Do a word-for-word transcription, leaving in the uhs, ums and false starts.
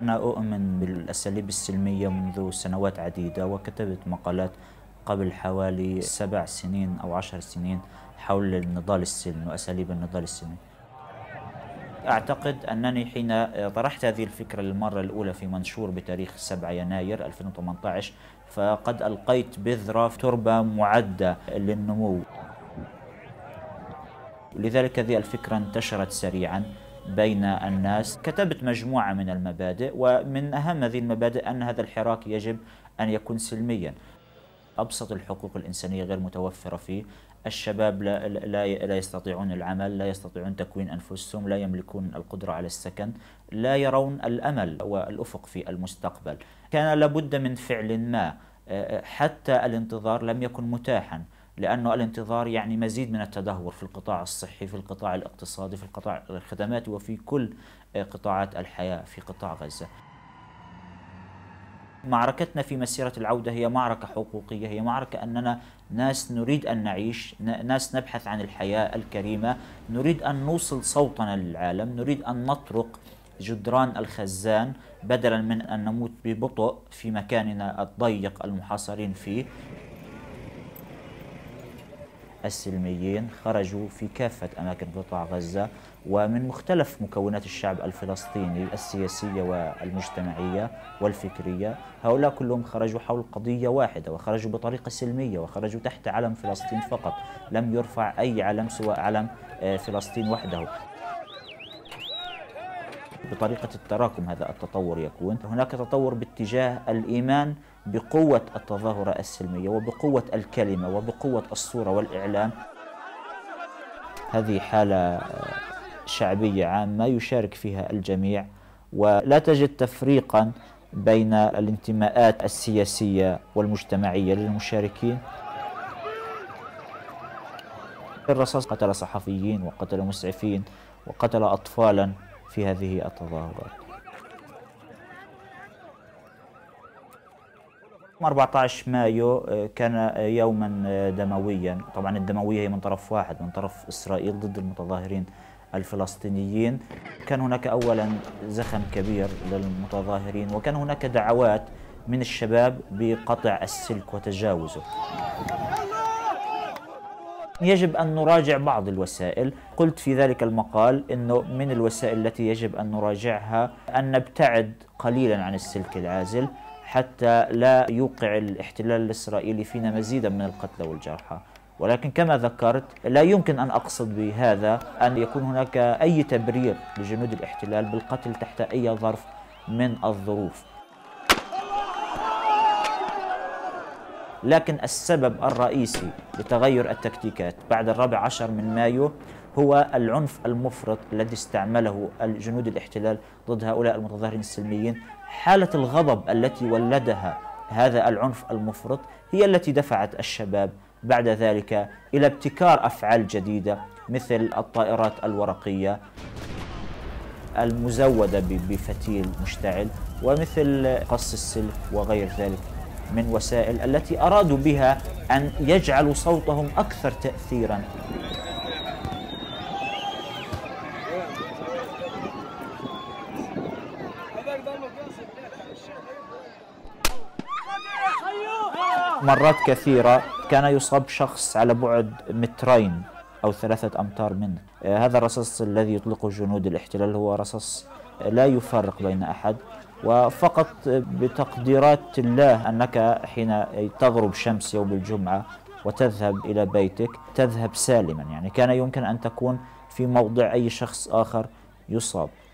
أنا أؤمن بالأساليب السلمية منذ سنوات عديدة، وكتبت مقالات قبل حوالي سبع سنين أو عشر سنين حول النضال السلمي وأساليب النضال السلمي. أعتقد أنني حين طرحت هذه الفكرة للمرة الأولى في منشور بتاريخ سبعة يناير ألفين وثمانية عشر فقد ألقيت بذرة في تربة معدة للنمو. لذلك هذه الفكرة انتشرت سريعا بين الناس. كتبت مجموعة من المبادئ، ومن أهم هذه المبادئ أن هذا الحراك يجب أن يكون سلميا. أبسط الحقوق الإنسانية غير متوفرة فيه. الشباب لا, لا, لا يستطيعون العمل، لا يستطيعون تكوين أنفسهم، لا يملكون القدرة على السكن، لا يرون الأمل والأفق في المستقبل. كان لابد من فعل ما. حتى الانتظار لم يكن متاحا، لأنه الانتظار يعني مزيد من التدهور في القطاع الصحي، في القطاع الاقتصادي، في القطاع الخدمات، وفي كل قطاعات الحياة في قطاع غزة. معركتنا في مسيرة العودة هي معركة حقوقية، هي معركة أننا ناس نريد أن نعيش، ناس نبحث عن الحياة الكريمة، نريد أن نوصل صوتنا للعالم، نريد أن نطرق جدران الخزان بدلا من أن نموت ببطء في مكاننا الضيق المحاصرين فيه. السلميين خرجوا في كافة أماكن قطاع غزة ومن مختلف مكونات الشعب الفلسطيني السياسية والمجتمعية والفكرية. هؤلاء كلهم خرجوا حول قضية واحدة، وخرجوا بطريقة سلمية، وخرجوا تحت علم فلسطين فقط. لم يرفع أي علم سوى علم فلسطين وحده. بطريقة التراكم هذا التطور يكون. هناك تطور باتجاه الإيمان بقوة التظاهرة السلمية وبقوة الكلمة وبقوة الصورة والإعلام. هذه حالة شعبية عامة يشارك فيها الجميع، ولا تجد تفريقا بين الانتماءات السياسية والمجتمعية للمشاركين. الرصاص قتل صحفيين وقتل مسعفين وقتل أطفالا في هذه التظاهرات. أربعة عشر مايو كان يوما دمويا. طبعا الدموية هي من طرف واحد، من طرف إسرائيل ضد المتظاهرين الفلسطينيين. كان هناك أولا زخم كبير للمتظاهرين، وكان هناك دعوات من الشباب بقطع السلك وتجاوزه. يجب أن نراجع بعض الوسائل. قلت في ذلك المقال أنه من الوسائل التي يجب أن نراجعها أن نبتعد قليلا عن السلك العازل حتى لا يوقع الاحتلال الإسرائيلي فينا مزيدا من القتلى والجرحى. ولكن كما ذكرت لا يمكن أن أقصد بهذا أن يكون هناك أي تبرير لجنود الاحتلال بالقتل تحت أي ظرف من الظروف. لكن السبب الرئيسي لتغير التكتيكات بعد الرابع عشر من مايو هو العنف المفرط الذي استعمله الجنود الاحتلال ضد هؤلاء المتظاهرين السلميين. حالة الغضب التي ولدها هذا العنف المفرط هي التي دفعت الشباب بعد ذلك إلى ابتكار أفعال جديدة، مثل الطائرات الورقية المزودة بفتيل مشتعل، ومثل قص السلك وغير ذلك من وسائل التي أرادوا بها أن يجعلوا صوتهم أكثر تأثيرا. مرات كثيرة كان يصاب شخص على بعد مترين أو ثلاثة أمتار منه. هذا الرصاص الذي يطلقه جنود الاحتلال هو رصاص لا يفرق بين أحد، وفقط بتقديرات الله أنك حين تغرب شمس يوم الجمعة وتذهب إلى بيتك تذهب سالما. يعني كان يمكن أن تكون في موضع أي شخص آخر يصاب.